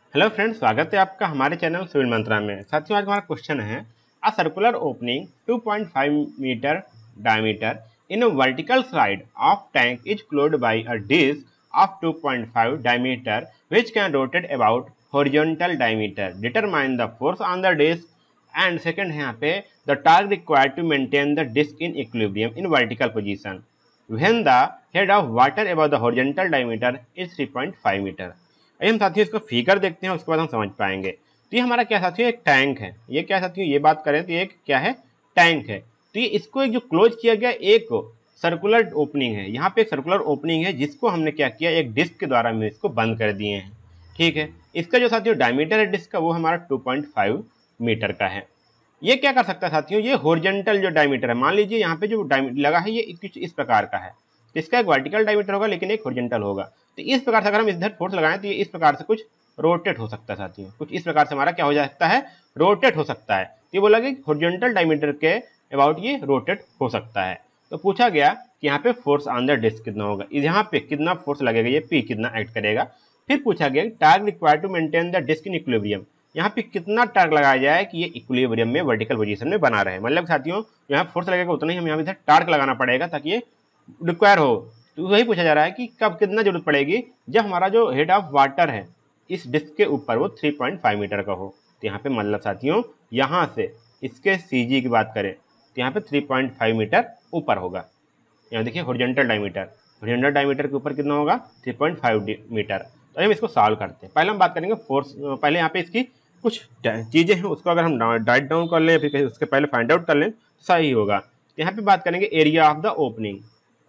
Hello friends, स्वागत है आपका हमारे चैनल सिविल मंत्रा में। साथियों, आज हमारा क्वेश्चन है a circular opening 2.5 metre diameter in a vertical side of tank is closed by a disc of 2.5 diameter which can rotate about horizontal diameter. Determine the force on the disc and second है यहाँ पे the torque required to maintain the disc in equilibrium in vertical position when the head of water above the horizontal diameter is 3.5 metre. आइए हम साथियों इसको figure देखते हैं, उसके बाद हम समझ पाएंगे। तो ये हमारा क्या साथियों, एक टैंक है। ये क्या साथियों, ये बात करें तो एक क्या है, टैंक है। तो ये इसको एक जो क्लोज किया गया एक सर्कुलर ओपनिंग है। यहाँ पे एक सर्कुलर ओपनिंग है जिसको हमने क्या किया, एक डिस्क के द्वारा हम इसको बंद कर दिए हैं। ठीक है, इसका जो साथियों डायमीटर है डिस्क का वो हमारा 2.5 मीटर का है। ये क्या कर सकता है साथियों, ये हॉरिजॉन्टल जो डायमीटर है, मान लीजिए यहाँ पे जो लगा है ये कुछ इस प्रकार का है। इसका एक वर्टिकल डायमीटर होगा लेकिन एक हॉरिजॉन्टल होगा। तो इस प्रकार से अगर हम इधर फोर्स लगाएं तो ये इस प्रकार से कुछ रोटेट हो सकता है साथियों, कुछ इस प्रकार से हमारा क्या हो सकता है, रोटेट हो सकता है। तो ये बोला कि हॉरिजॉन्टल डायमीटर के अबाउट ये रोटेट हो सकता है। तो पूछा गया कि यहाँ पे फोर्स ऑन द डिस्क कितना होगा, यहाँ पे कितना फोर्स लगेगा, ये पी कितना एक्ट करेगा। फिर पूछा गया torque required to maintain the disc in equilibrium, यहाँ पे कितना टार्क लगाया जाए कि ये इक्विलिब्रियम में वर्टिकल पोजीशन में बना रहे। मतलब साथियों यहाँ फोर्स लगेगा उतना ही हम यहाँ इधर टार्क लगाना पड़ेगा ताकि ये रिक्वायर हो। तो वही पूछा जा रहा है कि कब कितना जरूरत पड़ेगी, जब हमारा जो हेड ऑफ वाटर है इस डिस्क के ऊपर वो 3.5 मीटर का हो। तो यहाँ पे मतलब साथियों यहाँ से इसके सीजी की बात करें तो यहाँ पे 3.5 मीटर ऊपर होगा। यहाँ देखिए हॉरिजॉन्टल डायमीटर के ऊपर कितना होगा, 3.5 मीटर। तो हम इसको सॉल्व करते हैं। पहले हम बात करेंगे फोर्स। पहले यहाँ पे इसकी कुछ चीज़ें हैं उसको अगर हम राइट डाउन कर लें फिर उसके पहले फाइंड आउट कर लें तो सही होगा। तो यहाँ पे बात करेंगे area of the opening.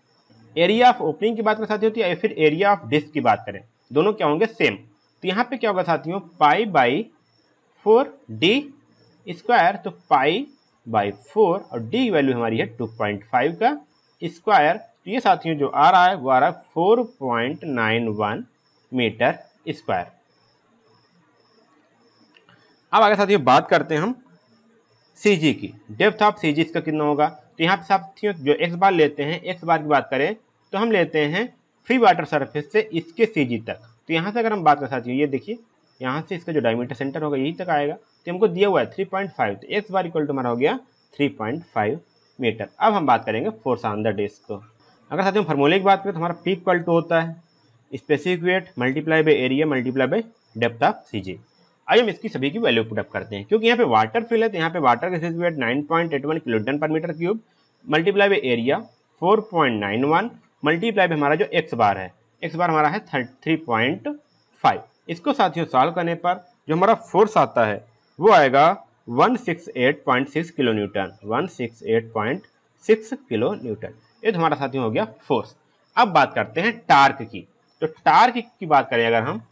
Area of opening की बात करें साथियों तो या फिर एरिया ऑफ डिस्क की बात करें, दोनों क्या होंगे, सेम। तो यहाँ पे क्या होगा साथियों, पाई बाई 4 डी स्क्वायर। तो पाई बाई 4 और डी की वैल्यू हमारी है 2.5 का स्क्वायर। तो ये साथियों जो आ रहा है वो आ रहा है 4.91 मीटर स्क्वायर। अब आगे साथियों बात करते हैं हम सीजी की। डेप्थ ऑफ सीजी इसका कितना होगा। तो यहाँ पे साथियों जो एक्स बार लेते हैं, एक्स बार की बात करें तो हम लेते हैं फ्री वाटर सरफेस से इसके सीजी तक। तो यहाँ से अगर हम बात करें साथियों, ये देखिए यहाँ से इसका जो डायमीटर सेंटर होगा यही तक आएगा। तो हमको दिया हुआ है 3.5, तो एक्स बार इक्वल टू हमारा हो गया 3.5 मीटर। अब हम बात करेंगे फोर्स ऑन द डिस्क को। अगर साथियों फार्मूले की बात करें तो हमारा पी इक्वल टू होता है specific weight multiply by area multiply by depth of CG. आइए हम इसकी सभी की वैल्यू पुटअप करते हैं। क्योंकि यहाँ पे वाटर फिल है तो यहाँ पे वाटर का specific weight 9.81 kiloton per metre cube multiply by area 4.91 multiply by हमारा जो एक्स बार है, एक्स बार हमारा है 3.5। इसको साथियों सॉल्व करने पर जो हमारा फोर्स आता है वो आएगा 168.6 किलो न्यूटन, 168.6 किलो न्यूटन। ये तो हमारा साथियों हो गया फोर्स। अब बात करते हैं टार्क की। तो टार्क की बात करें अगर हम,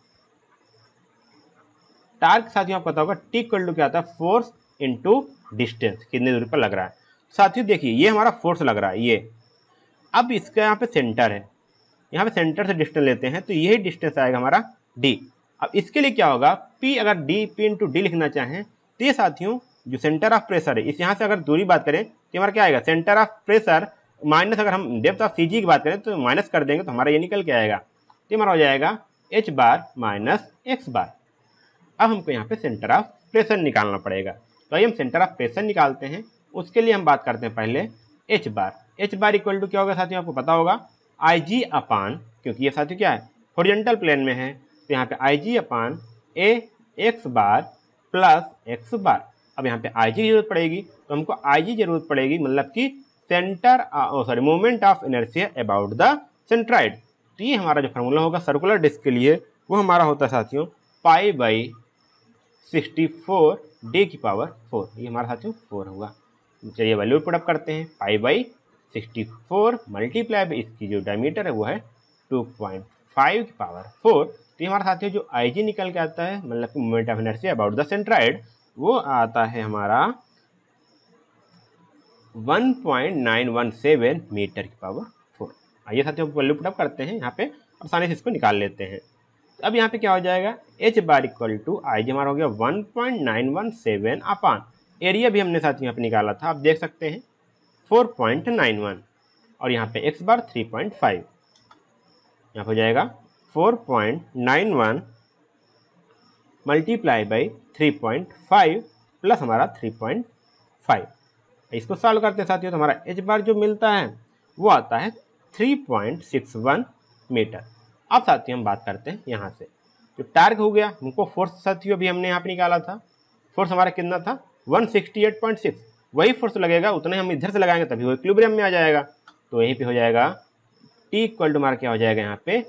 टार्क साथियों आपको पता होगा टी इक्वल टू क्या आता है, फोर्स इनटू डिस्टेंस, कितनी दूरी पर लग रहा है। साथियों देखिए ये हमारा फोर्स लग रहा है ये। अब इसका यहाँ पे सेंटर है, यहाँ पे सेंटर से डिस्टेंस लेते हैं तो यही डिस्टेंस आएगा हमारा डी। अब इसके लिए क्या होगा, पी अगर डी पी इंटू डी लिखना चाहें तो ये साथियों जो सेंटर ऑफ प्रेशर है इस यहाँ से अगर दूरी बात करें तो हमारा क्या आएगा, सेंटर ऑफ प्रेशर माइनस अगर हम डेप्थ ऑफ सी जी की बात करें तो माइनस कर देंगे तो हमारा ये निकल के आएगा। तो हमारा हो जाएगा H bar minus X bar. अब हमको यहाँ पे सेंटर ऑफ प्रेशर निकालना पड़ेगा। तो आइए हम सेंटर ऑफ प्रेशर निकालते हैं। उसके लिए हम बात करते हैं पहले H bar. H bar equal to क्या होगा साथियों, आपको पता होगा आई जी अपान, क्योंकि ये साथियों क्या है हॉरिजॉन्टल प्लेन में है तो यहाँ पे I G upon A X bar plus X bar. अब यहाँ पे आई जी की जरूरत पड़ेगी तो हमको आई जी जरूरत पड़ेगी, मतलब कि centre moment of inertia about the centroid. तो ये हमारा जो फार्मूला होगा सर्कुलर डिस्क के लिए वो हमारा होता है साथियों पाई बाई 64 डी की पावर 4। ये हमारा साथियों 4 होगा। चलिए वैल्यू पुट अप करते हैं, पाई बाई 64 मल्टीप्लाई बाई इसकी जो डायमीटर है वो है 2.5 की पावर 4। तो ये हमारा साथियों जो आई जी निकल के आता है, मतलब कि moment of inertia about the centroid, वो आता है हमारा 1.917 मीटर की पावर 4। आइए साथियों वैल्यू पुट अप करते हैं, यहाँ पे आसानी से इसको निकाल लेते हैं। अब यहाँ पे क्या हो जाएगा, H bar equal to I G हमारा हो गया 1.917 अपान एरिया भी हमने साथ यहाँ पे निकाला था, आप देख सकते हैं 4.91 और यहाँ पे एक्स बार 3.5। यहाँ पे हो जाएगा 4.91 मल्टीप्लाई बाई 3.5 प्लस हमारा 3.5। इसको सॉल्व करते हैं साथियों तो हमारा एच बार जो मिलता है वो आता है 3.61 मीटर। अब साथियों हम बात करते हैं यहाँ से जो टार्क हो गया, हमको फोर्स साथियों अभी हमने यहाँ पे निकाला था, फोर्स हमारा कितना था 168.6, वही फोर्स लगेगा उतने हम इधर से लगाएंगे तभी वो इक्विलिब्रियम में आ जाएगा। तो यहीं पे हो जाएगा टी इक्वल टू हमारा क्या हो जाएगा यहाँ पे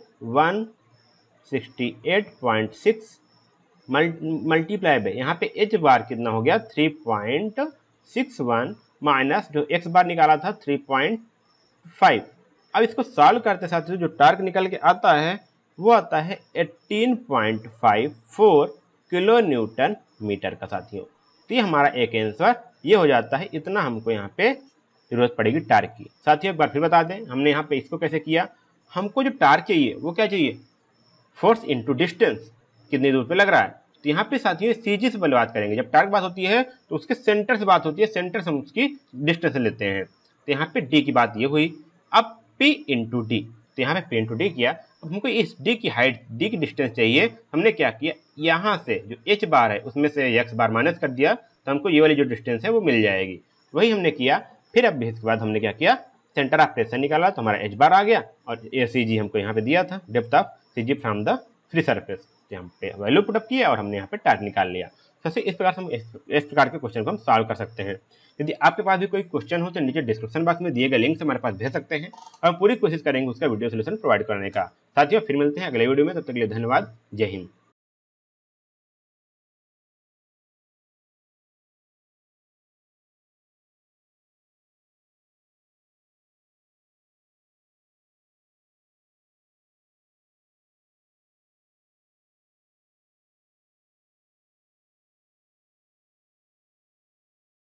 168.6 मल्टीप्लाई बाय यहाँ पे एच बार कितना हो गया 3.61 माइनस जो एक्स बार निकाला था 3.5। अब इसको सॉल्व करते साथियों जो टार्क निकल के आता है वो आता है 18.54 किलो न्यूटन मीटर का साथियों। तो ये हमारा एक आंसर ये हो जाता है, इतना हमको यहाँ पे जरूरत पड़ेगी टार्क की। साथियों एक बार फिर बता दें हमने यहाँ पे इसको कैसे किया, हमको जो टार्क चाहिए वो क्या चाहिए, फोर्स इनटू डिस्टेंस, कितनी दूर पे लग रहा है। तो यहाँ पे साथियों सीजी से बात करेंगे, जब टार्क बात होती है तो उसके सेंटर से बात होती है, सेंटर से हम उसकी डिस्टेंस लेते हैं। तो यहाँ पे डी की बात ये हुई। अब पी इंटू डी, तो यहाँ पे पी इंटू डी किया। अब हमको इस डी की हाइट, डी की डिस्टेंस चाहिए। हमने क्या किया, यहाँ से जो एच बार है उसमें से एक्स बार माइनस कर दिया तो हमको ये वाली जो डिस्टेंस है वो मिल जाएगी, वही हमने किया। फिर अब इसके बाद हमने क्या किया, सेंटर ऑफ प्रेशर निकाला तो हमारा एच बार आ गया और ए सी जी हमको यहाँ पे दिया था, depth of C G from the free surface, यहाँ पे वैल्यू पुटअप किया और हमने यहाँ पे टार्क निकाल लिया। सबसे इस प्रकार से हम इस प्रकार के क्वेश्चन को हम सॉल्व कर सकते हैं। यदि आपके पास भी कोई क्वेश्चन हो तो नीचे डिस्क्रिप्शन बॉक्स में दिए गए लिंक से हमारे पास भेज सकते हैं और हम पूरी कोशिश करेंगे उसका वीडियो सोल्यूशन प्रोवाइड करने का। साथियों फिर मिलते हैं अगले वीडियो में, तब तक के लिए धन्यवाद, जय हिंद।